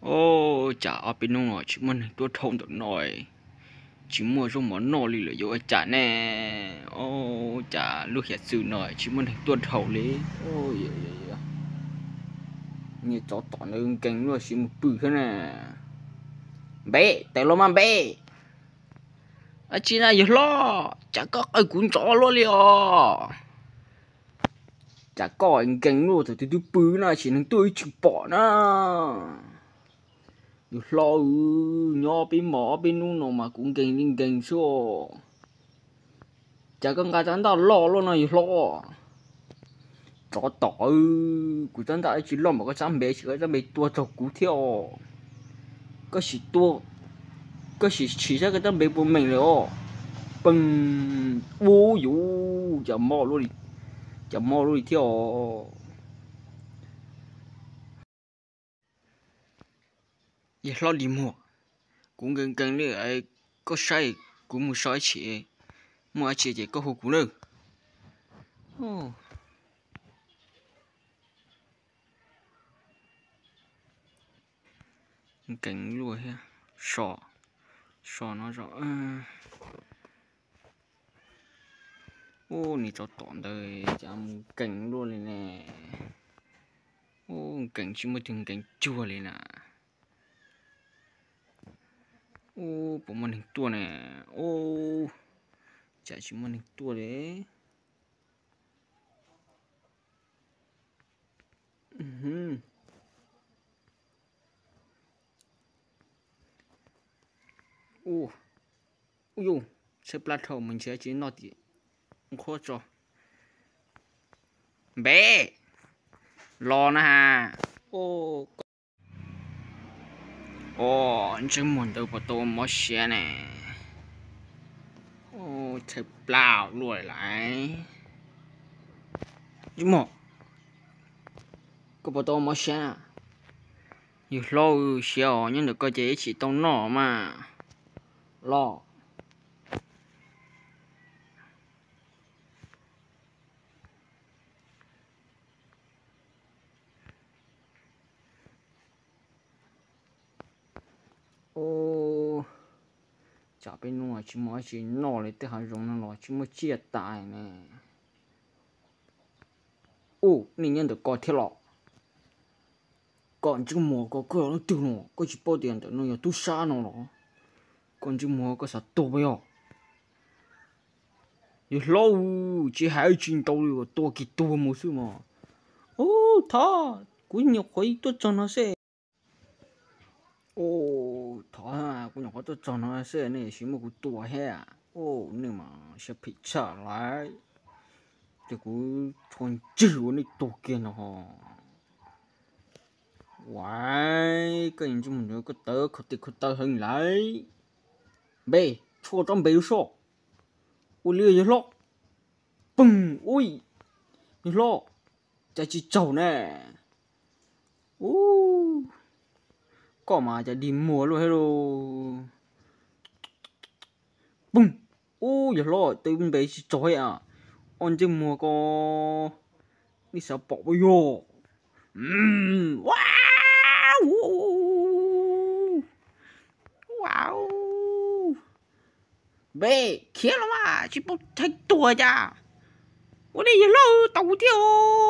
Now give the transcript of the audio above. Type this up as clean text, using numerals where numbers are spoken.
ô chả ở bên nông chỉ muốn tôi thông được nồi chỉ mua trong món nồi lì là vô chả nè ô chả lúc hiện sự nồi chỉ muốn tôi thầu lý ôi như chó tỏn lên cánh luôn chỉ một bự thế nè bé tại lo mà bé à chỉ là lo chả có ai cũng chó luôn liền chả có anh cánh luôn thì tôi bự này chỉ nên tôi chịu bỏ nó lo nhỏ bên mỏ bên nung nó mà cũng kinh số chả có cái chân tao lo luôn này lo chó tỏ của chân tao chỉ lo một cái chân bé chỉ cái chân bé tua chọc cú theo có chỉ ra cái chân bé của mình rồi bưng ô dụ chả mò luôn đi theo giờ lo đi mua cũng gần nữa ấy có sai cũng một sai chỉ mua chỉ có hộp cũng được cảnh luôn ha sò nó rõ ô này cho tỏn đời chạm cảnh luôn này nè ô cảnh chỉ mới từng cảnh chua này nè ô bộ môn hình tua nè ô chả chỉ môn hình tua đấy ô ô sẽ plateau mình sẽ chỉ nói gì khó cho bé lo nè ha ô anh chưa muốn đâu vào tôi mất xe nè ô thật lao lùi lại nhưng mà có vào tôi mất xe nhiều lâu xíu nhưng được có chế chỉ tông nọ mà lo ô chả bên ngoài chỉ mới chỉ nọ lấy tới hàng rong nó chỉ mới chia tài nè ô nên nhân được coi theo lọ còn chứ mua có cửa nó tiêu nó có chỉ bao tiền nó tu sa nó còn chứ mua có sao tổ bây giờ nhiều lâu chỉ hai chuyện tàu rồi to kỳ to một số mà ô thà cũng nhiều khối tôi cho nó sẽ ô thà cũng nhiều khối tôi cho nó sẽ này chỉ một cái to hè ô nhưng mà sẽ bị trả lại thì cũng thôn chịu này to kia nó ho vậy cái gì chúng mình có tớ có tớ hơn lại bê cho trong bê số ôi liều lo bừng ui lo chả chỉ trâu nè có mà chả đi mua luôn hello bừng giờ lo tôi bên bê chỉ trâu à on chứ mua có đi sao bỏ vô wow bê kia lắm à chỉ một thay tua cha ủa đi giờ lâu tàu tiêu